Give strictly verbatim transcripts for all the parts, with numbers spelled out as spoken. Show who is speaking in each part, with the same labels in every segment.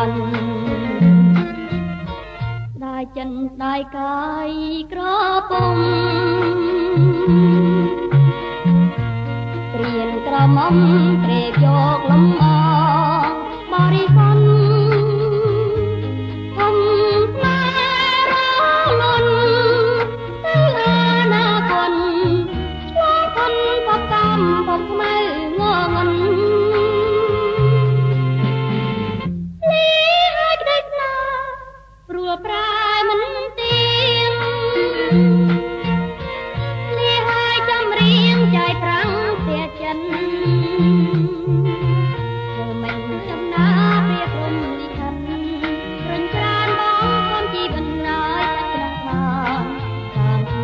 Speaker 1: ន់ได้ចិនได้កាយក្រពុំព្រៀនក្រមុំត្រេកយកលំអបរិស័នធំស្នេហ៍រលន់ទៅអាណាគុណឆ្លងខុនបកម្មបកខ្មៅងងន់លីហើយក្តីស្នេហ៍ព្រោះប្រែមិនទៀងលីហើយចំរៀងចៃប្រាំងเสียចិនធ្វើមិនចំណាព្រាព្រំលិខិតរញច្រានបងគុំជីវិតណាយទឹកក្នុងបានតាមគូ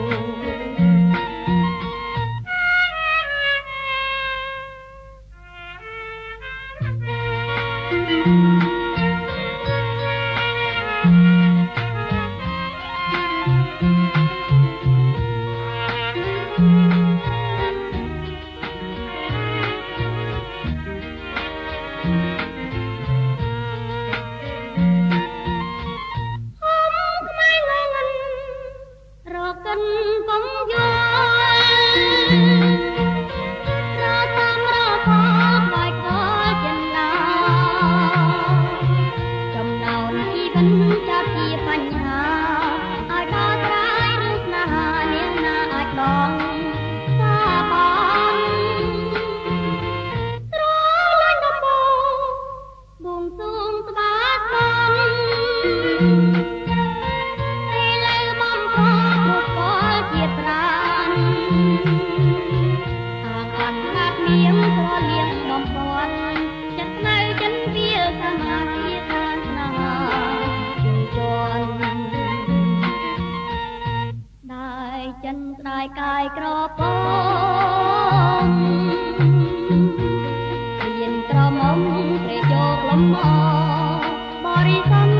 Speaker 1: កិនកំយល់រតាមរកបាយកចិនឡាចំណោនជីវិតចាត់ជាបញ្ហាឲ្យដល់ត្រាយឬស្នេហានាងណាអាចបងសាបងត្រលាញ់ដំបូងបួងសួងស្បាតបងនាងក៏លៀងបំផាត់ចិត្តនៅចិនវាសមាធិខានស្នេហាជន់ជន់ដែរចិនស្ដាយកាយក្រពំរៀនក្រមុំត្រេកយកលំអបរិស័ន